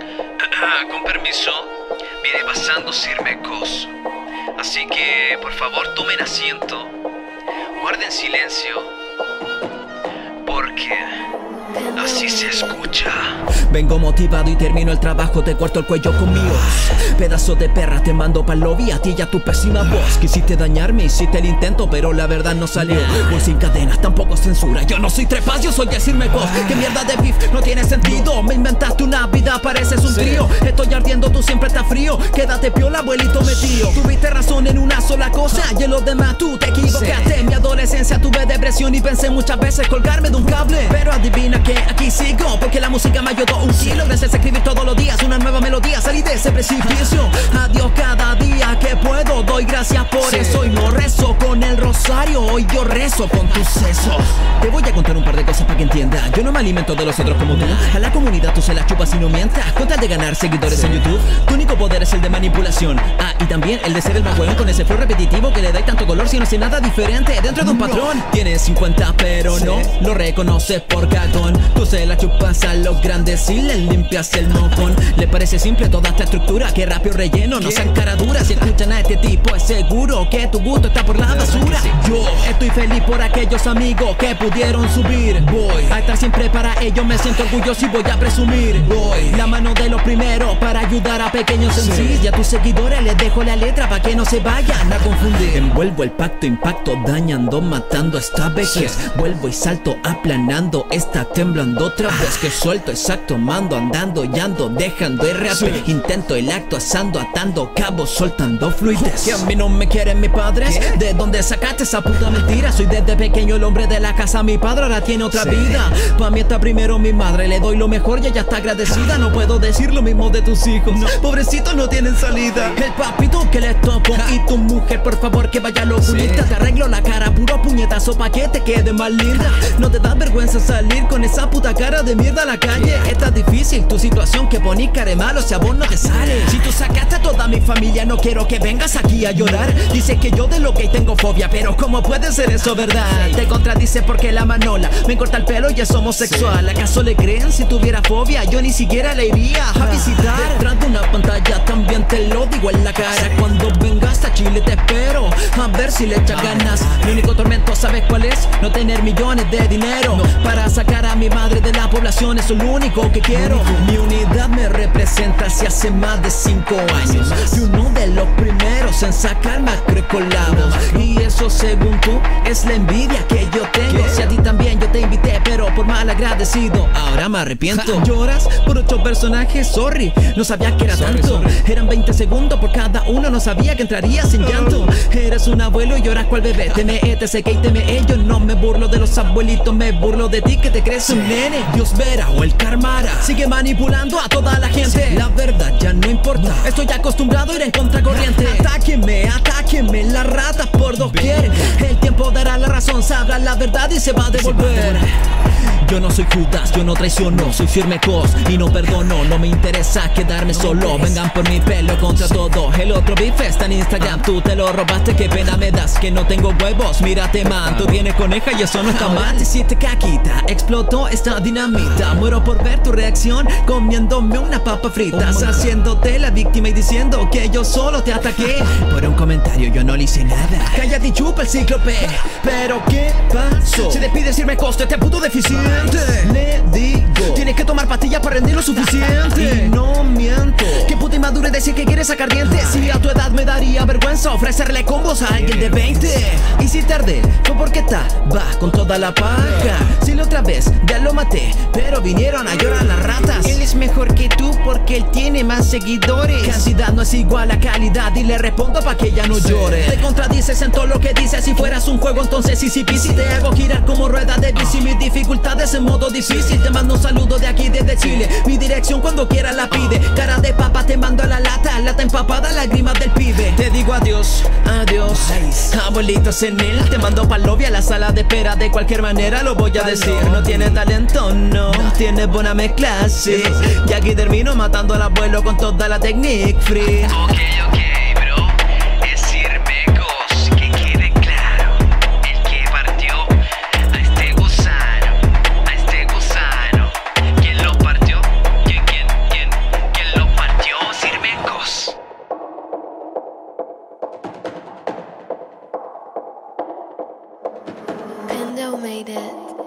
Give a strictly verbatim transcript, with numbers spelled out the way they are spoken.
Con permiso, viene pasando Sir Mecos. Así que, por favor, tomen asiento. Guarden silencio. Porque así se escucha. Vengo motivado y termino el trabajo, te corto el cuello conmigo. Pedazo de perra, te mando pa'l lobby, a ti y a tu pésima voz. Quisiste dañarme, hiciste el intento, pero la verdad no salió. Voy sin cadenas, tampoco censura. Yo no soy trepas, yo soy Sir Mecos. Que mierda de beef, no tiene sentido. Me inventaste una vida, pareces un trío. Estoy ardiendo, tú siempre estás frío. Quédate piola, abuelito metido. Tuviste razón en una sola cosa y en los demás tú te equivocaste. En mi adolescencia tuve depresión y pensé muchas veces colgarme de un cable. Pero adivina que aquí sigo, porque la música me ayudó un kilo. Gracias a escribir todos los días una nueva melodía, salí de ese precipicio. Adiós cada día que puedo, doy gracias por sí. Eso. Y no rezo con el rosario, hoy yo rezo con tus sesos. Te voy a contar un par de cosas para que entiendas. Yo no me alimento de los otros como tú. A la comunidad tú se la chupas y no mientas. Con tal de ganar seguidores sí. en YouTube, tu único poder es el de manipulación. Ah, y también el de ser el más hueón con ese flow repetitivo que le da tanto color si no hace nada diferente dentro de un patrón. Tienes cincuenta pero sí. no lo reconoces por cagón. Tú se la chupas a los grandes y le limpias el mocón. Le parece simple toda esta estructura, que rápido relleno, no sean caraduras. Si escuchan a este tipo es seguro que tu gusto está por la basura. Yo estoy feliz por aquellos amigos que pudieron subir. Voy a estar siempre para ellos, me siento orgulloso y voy a presumir. Voy la mano de los primeros para ayudar a pequeños en sí. Y a tus seguidores les dejo la letra para que no se vayan a confundir. Envuelvo el pacto, impacto, dañando, matando esta vejez. Sí. Vuelvo y salto aplanando, está temblando otra vez. Que suelto exacto, mando, andando y ando, dejando el rap. Sí. Intento el acto, asando, atando cabos, soltando fluidez. Que a mí no me quieren mis padres. ¿Qué? ¿De dónde sacaste esa puta mentira? Soy desde pequeño el hombre de la casa, mi padre ahora tiene otra sí. vida. Pa' mí está primero mi madre, le doy lo mejor y ella está agradecida. No puedo decir lo mismo de tus hijos, no. Pobrecitos no tienen salida. El papito que les tocó y tu mujer, por favor que vaya lo oculista. Sí. Te arreglo la cara, puro puñetazo pa' que te quede más linda. No te da vergüenza salir con esa puta cara de mierda a la calle. Está difícil tu situación, que ponís cara de malo si a vos no te sale. Si tú sacaste a toda mi familia, no quiero que vengas aquí a llorar. Dices que yo de lo que tengo fobia, pero ¿cómo puede ser eso verdad? Te contradice porque la manola me corta el pelo y es homosexual. ¿Acaso le creen? Si tuviera fobia yo ni siquiera le iría a visitar. Detrás de una pantalla también te lo digo en la cara. Cuando vengas a Chile te espero, a ver si le echas ganas. Mi único tormento, ¿sabes cuál es? No tener millones de dinero para sacar a mi madre de la población, eso es lo único que quiero. Mi unidad me representa si hace más de cinco años. Y uno de los primeros en sacar macrocolabos. Y eso según tú es la envidia que yo tengo. Si a ti también yo te invité, pero por mal agradecido ahora me arrepiento. Lloras por ocho personajes, sorry, no sabía que era sorry, tanto sorry. Eran veinte segundos por cada uno, no sabía que entraría sin llanto. Eres un abuelo y lloras cual bebé. Teme T C K y teme ellos. No me burlo de los abuelitos, me burlo de ti que te crees un nene. Dios verá o el karmara sigue manipulando a toda la gente. La verdad ya no importa, estoy acostumbrado a ir en contracorriente. Atáquenme, atáquenme, las ratas por doquier. El tiempo dará la razón, sabrá la verdad y se va a devolver. Yo no soy Judas, yo no traiciono, soy Sir Mecos y no perdono. No me interesa quedarme solo, vengan por mi pelo contra todo. El otro beef está en Instagram, tú te lo robaste, qué pena me das que no tengo huevos. Mírate man, tú tienes coneja y eso no está mal. Te hiciste caquita, explotó esta dinamita. Muero por ver tu reacción comiéndome una papa frita, oh, haciéndote la víctima y diciendo que yo solo te ataqué. Por un comentario yo no le hice nada. Cállate y chupa el cíclope. Pero ¿qué pasó? Se despide Sir Mecos, este puto deficiente. Le digo, tienes que tomar pastillas para rendir lo suficiente. Y no miento, que puta inmadurez decir que quieres sacar dientes. Si a tu edad me daría vergüenza ofrecerle combos a alguien de veinte. Y si tardé, fue porque está, va con toda la paja. Si la otra vez ya lo maté, pero vinieron a llorar las ratas. Él es mejor que tú porque él tiene más seguidores. Cantidad no es igual a calidad y le respondo pa' que ella no llore. Te contradices en todo lo que dices. Si fueras un juego entonces easy peasy. Te hago girar como rueda de bici. Mis dificultades en modo difícil. Te mando un saludo de aquí desde Chile. Mi dirección cuando quiera la pide. Cara de papa te mando a la lata. Lata empapada, lágrimas del pibe. Te digo adiós, adiós. Abuelito senil, te mando pa'l lobby a la sala de espera. De cualquier manera lo voy a decir. No tiene talento, no. Tiene buena mezcla, sí. Y aquí termino matando al abuelo con toda la technique free. Ok, ok, bro. Es Sir Mecos, que quede claro. El que partió a este gusano, a este gusano. ¿Quién lo partió? ¿Quién, quién, quién? ¿Quién Endo made it.